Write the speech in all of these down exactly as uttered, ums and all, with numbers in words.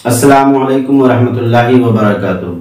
अस्सलामुअलैकुम वरहमतुल्लाहि वबरकातुहू।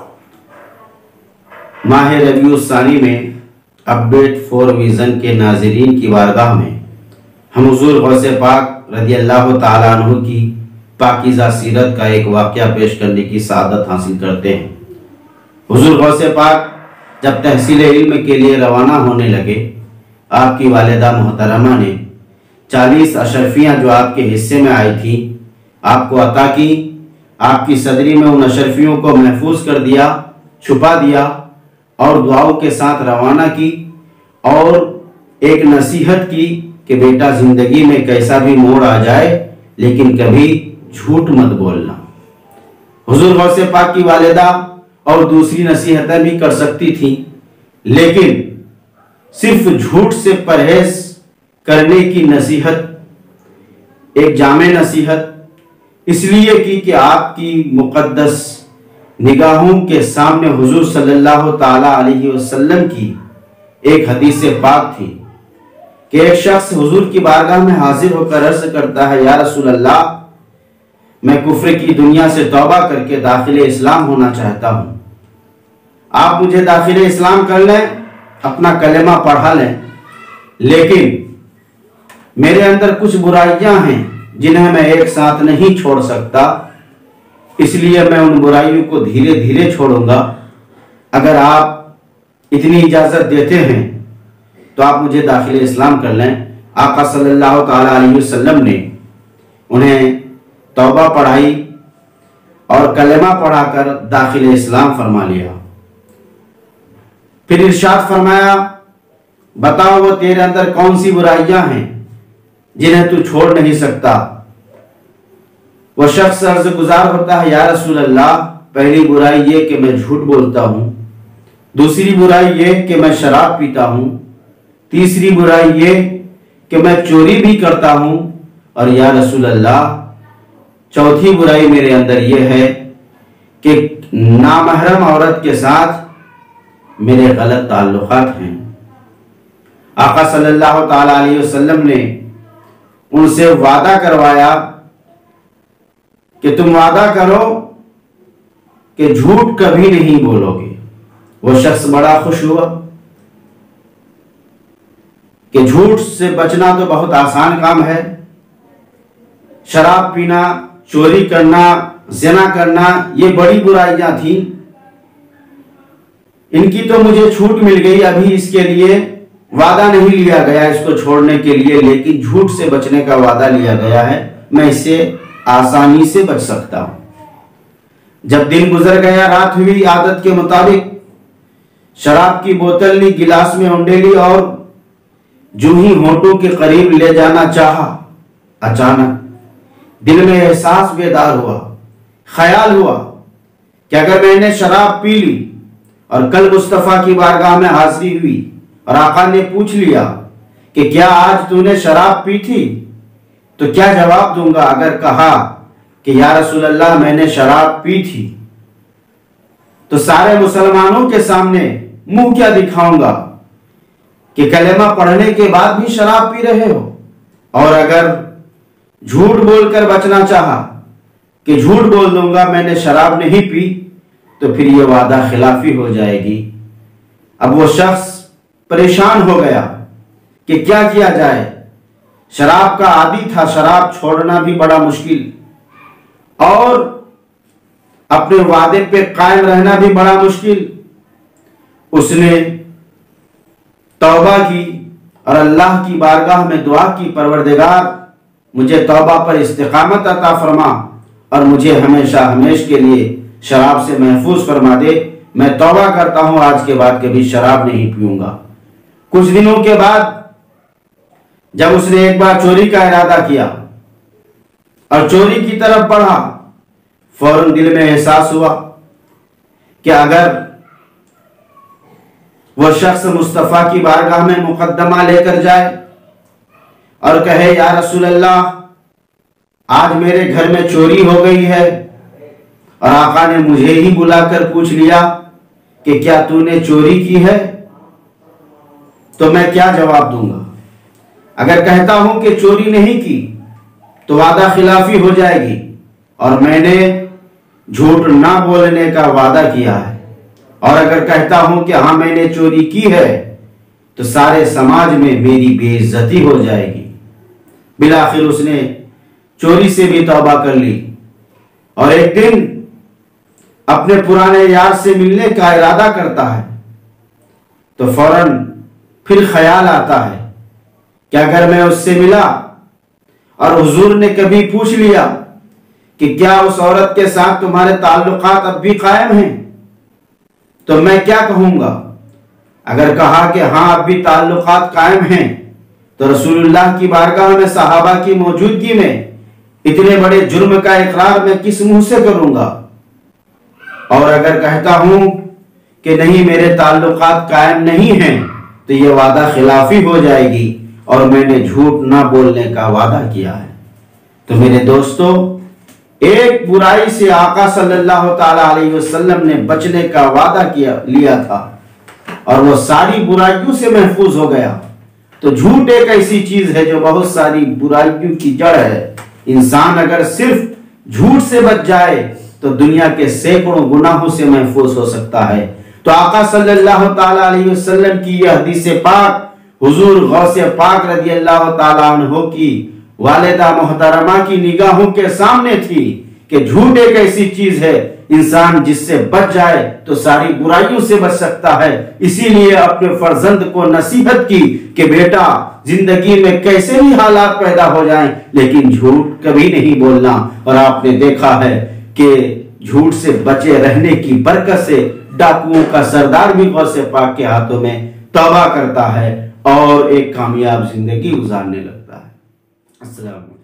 माह रबीउल सानी में अपडेट फॉर विज़न के नाज़रीन की बारगाह में हम हुज़ूर गौसे पाक रज़ियल्लाहु ताला अन्हु की पाकीज़ा सीरत का एक वाक़या पेश करने की सआदत हासिल करते हैं। हुज़ूर गौसे पाक जब तहसील इल्म के लिए रवाना होने लगे, आपकी वालिदा मोहतरमा ने चालीस अशरफियाँ जो आपके हिस्से में आई थी आपको अता की। आपकी सदरी में उन अशरफियों को महफूज कर दिया, छुपा दिया और दुआओं के साथ रवाना की और एक नसीहत की कि बेटा, जिंदगी में कैसा भी मोड़ आ जाए लेकिन कभी झूठ मत बोलना। हुजूर गौसे पाक की वालिदा और दूसरी नसीहतें भी कर सकती थी, लेकिन सिर्फ झूठ से परहेज करने की नसीहत एक जामे नसीहत इसलिए की कि आपकी मुकद्दस निगाहों के सामने हुजूर सल्लल्लाहु ताला अलैहि वसल्लम की एक हदीस पाक थी कि एक शख्स हुजूर की बारगाह में हाजिर होकर अर्ज करता है, या रसूल अल्लाह, मैं कुफ्र की दुनिया से तौबा करके दाखिले इस्लाम होना चाहता हूँ। आप मुझे दाखिले इस्लाम कर लें, अपना कलेमा पढ़ा लें, लेकिन मेरे अंदर कुछ बुराइयां हैं जिन्हें मैं एक साथ नहीं छोड़ सकता, इसलिए मैं उन बुराइयों को धीरे धीरे छोड़ूंगा। अगर आप इतनी इजाजत देते हैं तो आप मुझे दाखिले इस्लाम कर लें। आका सल्लल्लाहु ताला अलैहि वसल्लम ने उन्हें तौबा पढ़ाई और कलेमा पढ़ाकर दाखिले इस्लाम फरमा लिया। फिर इरशाद फरमाया, बताओ वो तेरे अंदर कौन सी बुराइयां हैं जिन्हें तू छोड़ नहीं सकता। वह शख्स अर्ज गुजार होता है, या रसूल अल्लाह, पहली बुराई ये कि मैं झूठ बोलता हूं, दूसरी बुराई ये कि मैं शराब पीता हूं, तीसरी बुराई ये कि मैं चोरी भी करता हूं, और या रसूल अल्लाह, चौथी बुराई मेरे अंदर ये है कि नामहरम औरत के साथ मेरे गलत ताल्लुकात हैं। आका सल्लल्लाहु ताला अलैहि वसल्लम ने उनसे वादा करवाया कि तुम वादा करो कि झूठ कभी नहीं बोलोगे। वो शख्स बड़ा खुश हुआ कि झूठ से बचना तो बहुत आसान काम है। शराब पीना, चोरी करना, ज़िना करना, ये बड़ी बुराइयां थी, इनकी तो मुझे छूट मिल गई। अभी इसके लिए वादा नहीं लिया गया इसको छोड़ने के लिए, लेकिन झूठ से बचने का वादा लिया गया है। मैं इससे आसानी से बच सकता हूं। जब दिन गुजर गया, रात हुई, आदत के मुताबिक शराब की बोतल ली, गिलास में उंडेली और जो ही होठों के करीब ले जाना चाहा, अचानक दिल में एहसास बेदार हुआ, ख्याल हुआ कि अगर मैंने शराब पी ली और कल मुस्तफा की बारगाह में हाजिरी हुई और आका ने पूछ लिया कि क्या आज तूने शराब पी थी, तो क्या जवाब दूंगा। अगर कहा कि या रसूल अल्लाह, मैंने शराब पी थी, तो सारे मुसलमानों के सामने मुंह क्या दिखाऊंगा कि कलेमा पढ़ने के बाद भी शराब पी रहे हो। और अगर झूठ बोलकर बचना चाहा कि झूठ बोल दूंगा मैंने शराब नहीं पी, तो फिर यह वादा खिलाफी हो जाएगी। अब वो शख्स परेशान हो गया कि क्या किया जाए। शराब का आदी था, शराब छोड़ना भी बड़ा मुश्किल और अपने वादे पे कायम रहना भी बड़ा मुश्किल। उसने तौबा की और अल्लाह की बारगाह में दुआ की, परवरदिगार, मुझे तौबा पर इस्तिकामत अता फरमा और मुझे हमेशा हमेश के लिए शराब से महफूज फरमा दे। मैं तौबा करता हूं, आज के बाद कभी शराब नहीं पीऊंगा। कुछ दिनों के बाद जब उसने एक बार चोरी का इरादा किया और चोरी की तरफ बढ़ा, फौरन दिल में एहसास हुआ कि अगर वह शख्स मुस्तफा की बारगाह में मुकद्दमा लेकर जाए और कहे, या रसूल अल्लाह, आज मेरे घर में चोरी हो गई है और आका ने मुझे ही बुलाकर पूछ लिया कि क्या तूने चोरी की है, तो मैं क्या जवाब दूंगा। अगर कहता हूं कि चोरी नहीं की तो वादा खिलाफी हो जाएगी और मैंने झूठ ना बोलने का वादा किया है, और अगर कहता हूं कि हाँ मैंने चोरी की है तो सारे समाज में मेरी बेइज्जती हो जाएगी। बिलाखिर उसने चोरी से भी तौबा कर ली और एक दिन अपने पुराने यार से मिलने का इरादा करता है तो फौरन फिर ख्याल आता है कि अगर मैं उससे मिला और हुजूर ने कभी पूछ लिया कि क्या उस औरत के साथ तुम्हारे ताल्लुकात अब भी कायम हैं, तो मैं क्या कहूंगा। अगर कहा कि हाँ अब भी ताल्लुकात कायम हैं तो रसूलुल्लाह की बारगाह में सहाबा की मौजूदगी में इतने बड़े जुर्म का इकरार मैं किस मुंह से करूंगा। और अगर कहता हूं कि नहीं मेरे ताल्लुकात कायम नहीं हैं तो यह वादा खिलाफी हो जाएगी और मैंने झूठ ना बोलने का वादा किया है। तो मेरे दोस्तों, एक बुराई से आका सल्लल्लाहु ताला अलैहि वसल्लम ने बचने का वादा किया लिया था और वो सारी बुराइयों से महफूज हो गया। तो झूठ एक ऐसी चीज है जो बहुत सारी बुराइयों की जड़ है। इंसान अगर सिर्फ झूठ से बच जाए तो दुनिया के सैकड़ों गुनाहों से महफूज हो सकता है। तो आका सल्लल्लाहु ताला अलैहि वसल्लम की यह हदीस पाक हुजूर गौसे पाक रदियल्लाहु ताला अन्हु की वालिदा मोहतरमा की निगाहों के सामने थी कि झूठ एक ऐसी चीज है, इंसान जिससे बच जाए तो सारी बुराइयों से बच सकता है। इसीलिए अपने फर्जंद को नसीहत की कि बेटा जिंदगी में कैसे भी हालात पैदा हो जाएं लेकिन झूठ कभी नहीं बोलना। और आपने देखा है कि झूठ से बचे रहने की बरकत से डाकुओं का सरदार भी गौसे पाक के हाथों में तौबा करता है और एक कामयाब जिंदगी गुजारने लगता है। अस्सलाम।